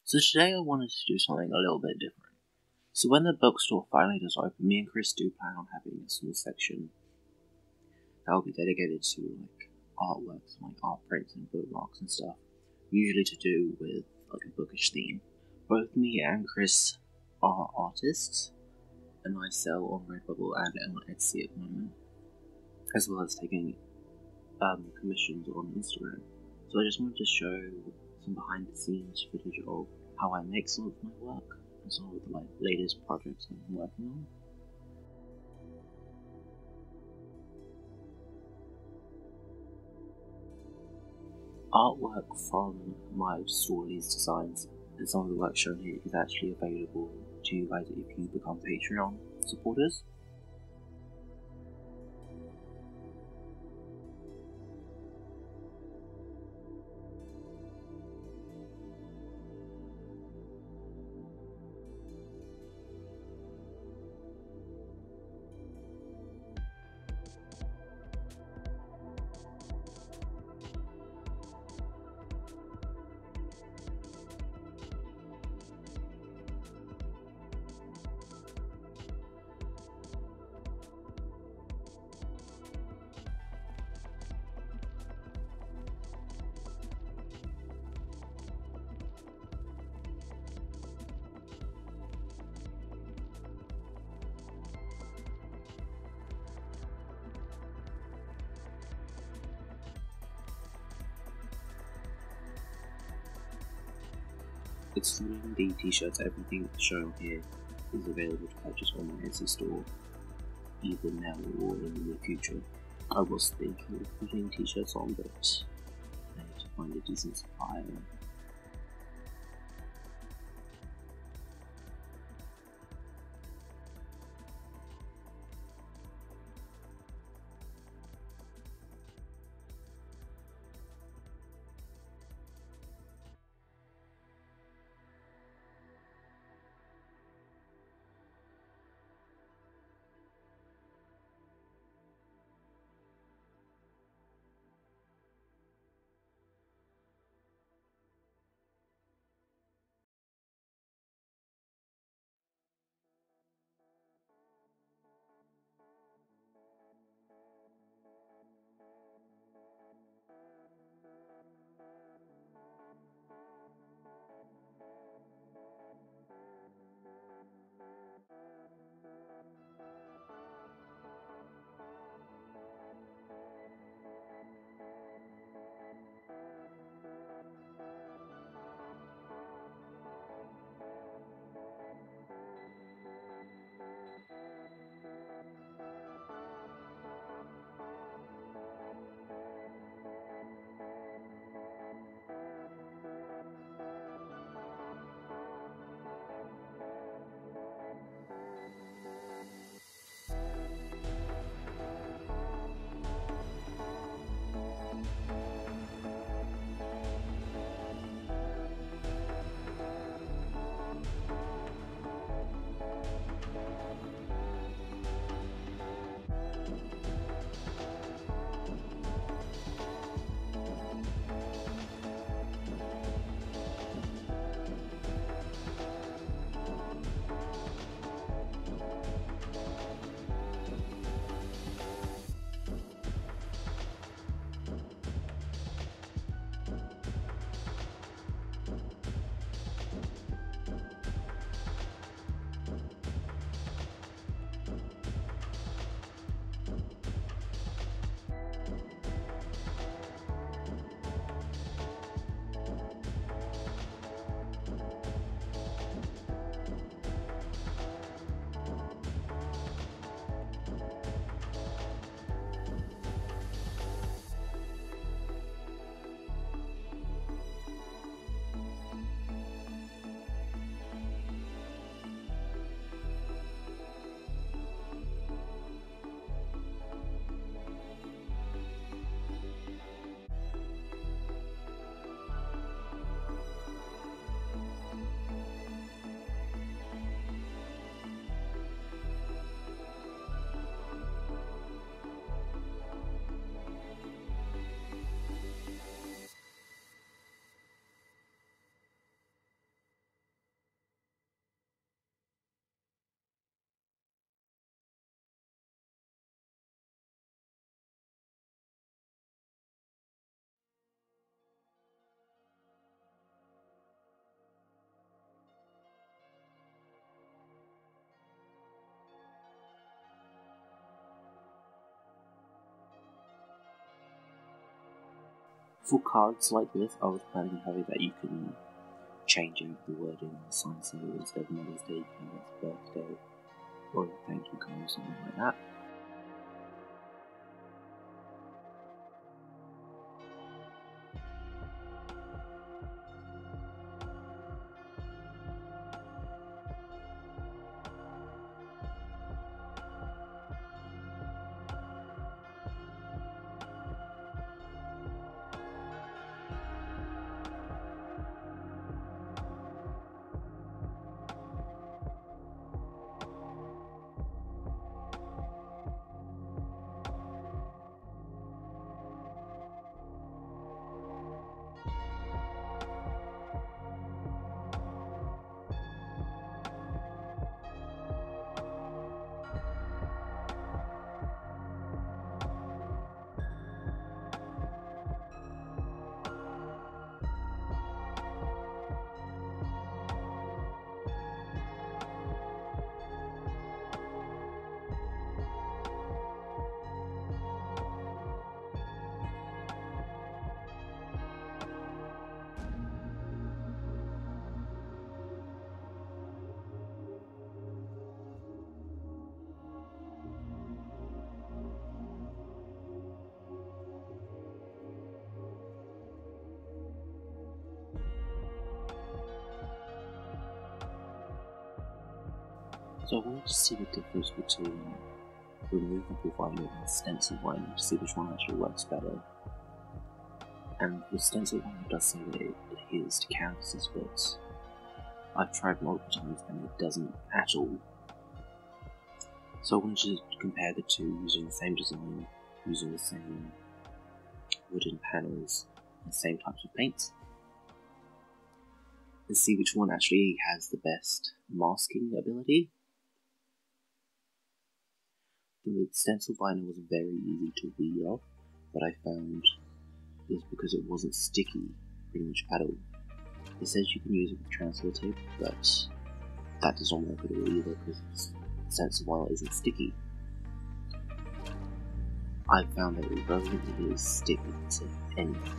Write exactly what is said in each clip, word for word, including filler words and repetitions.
So today I wanted to do something a little bit different. So when the bookstore finally does open, me and Chris do plan on having a small section that will be dedicated to like artworks, like art prints and bookmarks and stuff, usually to do with like a bookish theme. Both me and Chris are artists, and I sell on Redbubble and on Etsy at the moment, as well as taking um, commissions on Instagram. So I just wanted to show some behind the scenes footage of how I make some of my work and some of the like, latest projects I'm working on. Artwork from my store Lee's designs and some of the work shown here is actually available to you guys if you become Patreon supporters. Excluding the t-shirts, everything shown here is available to purchase on my Etsy store, either now or in the near future. I was thinking of putting t-shirts on, but I need to find a decent supplier. For cards like this, I was planning on having that you can change out the wording on the sign, so instead of Mother's Day, you can have its birthday, or a thank you card or something like that. So I wanted to see the difference between removable vinyl and stencil vinyl to see which one actually works better. And the stencil vinyl does say that it adheres to canvases, but I've tried multiple times and it doesn't at all. So I wanted to compare the two using the same design, using the same wooden panels and same types of paints, and see which one actually has the best masking ability. The stencil vinyl was very easy to weed off, but I found is because it wasn't sticky pretty much at all. It says you can use it with transfer tape, but that doesn't work at all either because stencil vinyl isn't sticky. I found that it doesn't really stick to anything.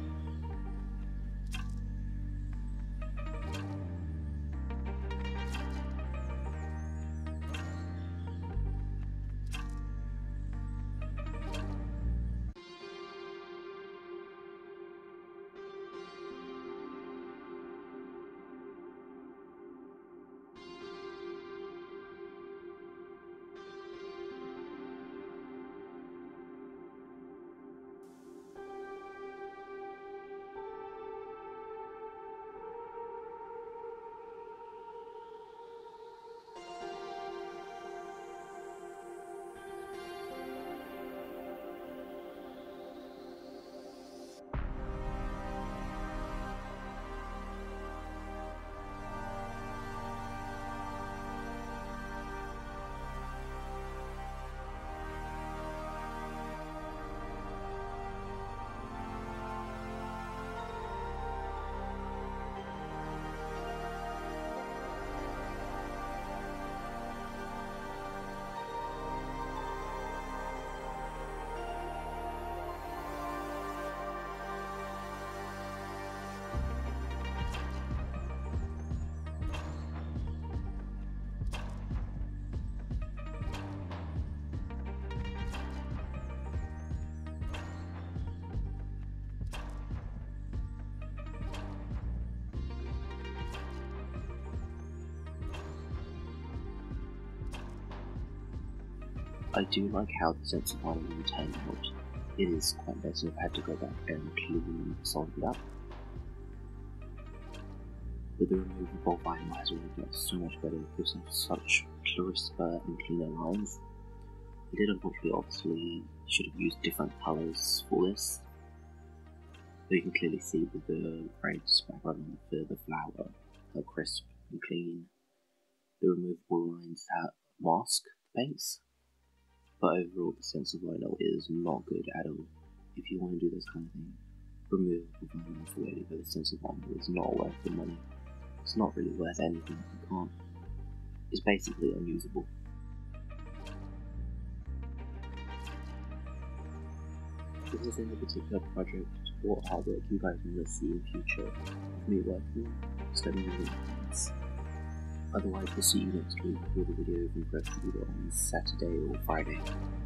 I do like how the stencil vinyl turned out. It is quite better. I've had to go back and clean some of it up. But the removable vinyl has worked out so much better. It gives them such crisper and cleaner lines. I did unfortunately obviously should have used different colours for this. But you can clearly see with the red background on the, the flower how crisp and clean the removable lines that mask the paints. But overall, the stencil vinyl is not good at all. If you want to do this kind of thing, removable vinyl is the way to go. The stencil vinyl is not worth the money. It's not really worth anything. You can't. It's basically unusable. If there's any particular project what artwork you guys want to see in future of me working on, just let me know in the comments. Otherwise, we'll see you next week with a video from Cricut either on Saturday or Friday.